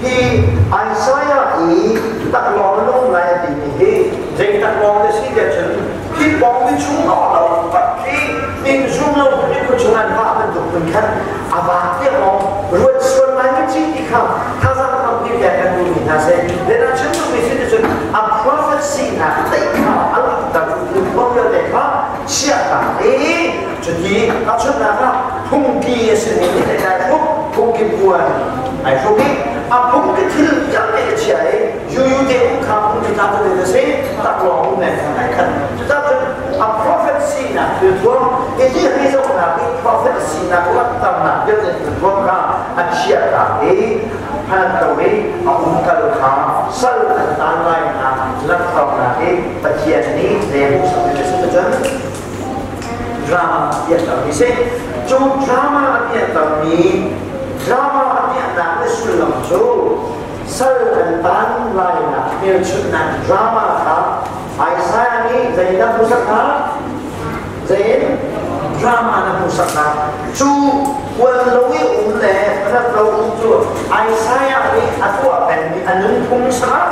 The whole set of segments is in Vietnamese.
hi Isaijah Taklawng long lai di hi jeng Taklawng de si de chen hi bong bi chung lo pat ki in zum lo ni ko chung an ba man du kun khan aba ti mo ruat suan lai ni chi ti kha tha za ka bi ya kan du ni na se de na chen tu bi si de chen a prophecy na tai kha Allah ta du bong yo de kha chia ka cho thì các chuyện là không kỳ sự này để đại phúc không kỳ buồn ai phúc đi không cái thứ gì để chạy dù để cũng không thì ta có thể thấy Taklawng này này cần chúng ta prophecy là tuyệt vời cái gì hay đâu là cái prophecy là có tầm là rất là tuyệt vời cả chia cả cái hành động ấy ông ta được khám sâu tan lại là tầm là cái bạch hiện này để một sự việc sự chân drama dia tahu ni so drama dia tahu ni drama dia nak sulam so sel dan lain nak mencunak drama ka Isaijah ni Zain dah pusat ka Zain drama dah pusat ka so walau le pada tahu tu Isaijah ni aku apa ni anun pun sama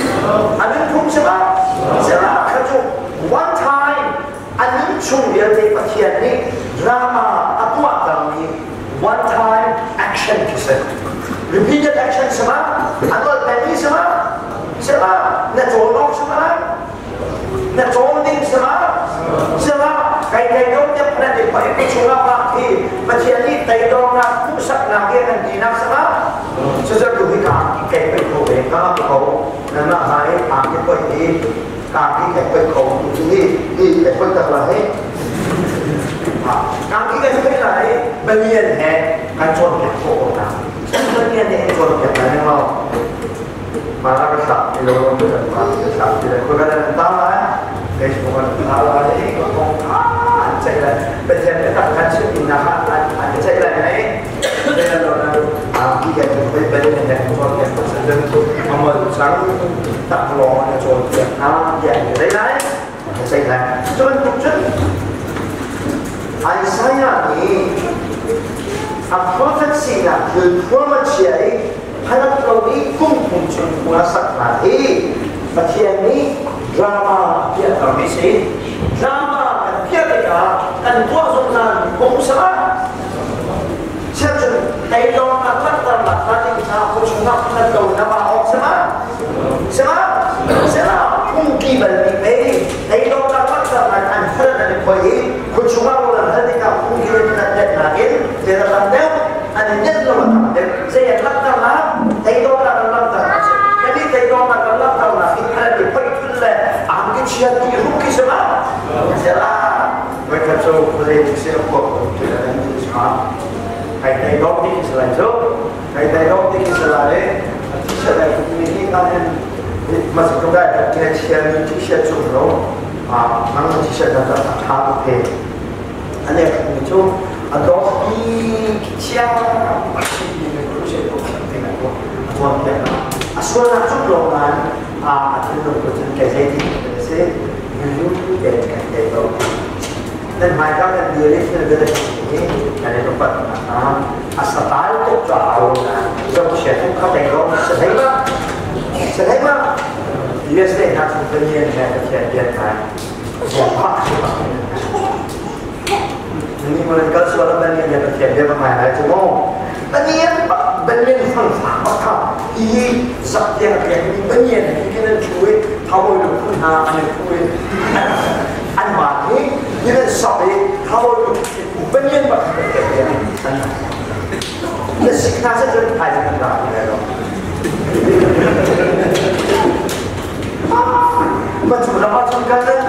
sebab kerja one time anh chung dia de pathian ni drama atua kami one time action kisah repeated action sama atau tadi sama na tolong sama na tolong sama kai dong dia pernah dipakai cuma pakai pathian ni tai dong nak pusat nak dia kan dinak sama sejak dulu kai kau kalau kau nama hai pakai kau ini kaki kepek kau ini kepek terlahir, kaki kepek terlahir bagian kan contoh kau orang, bagian contoh yang mana malah kesak, kalau orang kesak tidak kau kadang tahu lah, guys bukan tahu lah ini kau cek lah, bagian tak kan sih nak cek lah ini, dengan orang kaki kepek bagian contoh yang sedang tu amal sang Taklawng là rồi việc nó dạy như đấy xây lại cho nên thực chất Isaijah ni prophecy là từ prophecy ấy hay là câu ý cung cùng chung của sắc là thế và thiền ní drama kia ở mỹ sĩ drama cần kia cái cả cần qua dùng là cũng sao xem chừng đây đó là tất cả là ta định sao không chúng ta cần cầu nó vào học sẽ là không kỳ bẩn bị mê đây đó là tất cả là thành phân là được quấy không chúng ta là thân thì cả không kỳ là đẹp là kiến để là làm đeo anh nhất là làm đẹp sẽ lắp ra lá đây đó là lắp ra cái đi đây đó là lắp ra là khi anh bị quay phân là cái chuyện thì không kỳ sẽ là với các số có thể sẽ có thể là những cái hay tay gốc thì sẽ là trước hay tay gốc thì sẽ là đấy sẽ là những cái anh mà chúng ta đã nghe chuyện chỉ sẽ chung nó mang chỉ sẽ là thà ok anh em mình chung anh đó đi chia mà chỉ mình cũng sẽ có thể là có quan trọng là số là chút lâu mà anh được có những cái gì thì sẽ nhiều cái đó dan mereka akan diri negara ini dan itu pernah asal itu jauh jauh siapa kau tengok sehingga dia sedang nak sebenarnya kejadian kan siapa ini mereka soal banyak yang kejadian bagaimana cuma banyak fungsi apa ini satya yang banyak kita cuy tahu itu pun hanya cuy anh mà thế như là sỏi thao bên nhiên mà là sinh ra rất rất hay là làm như này rồi mà chủ đó trong cái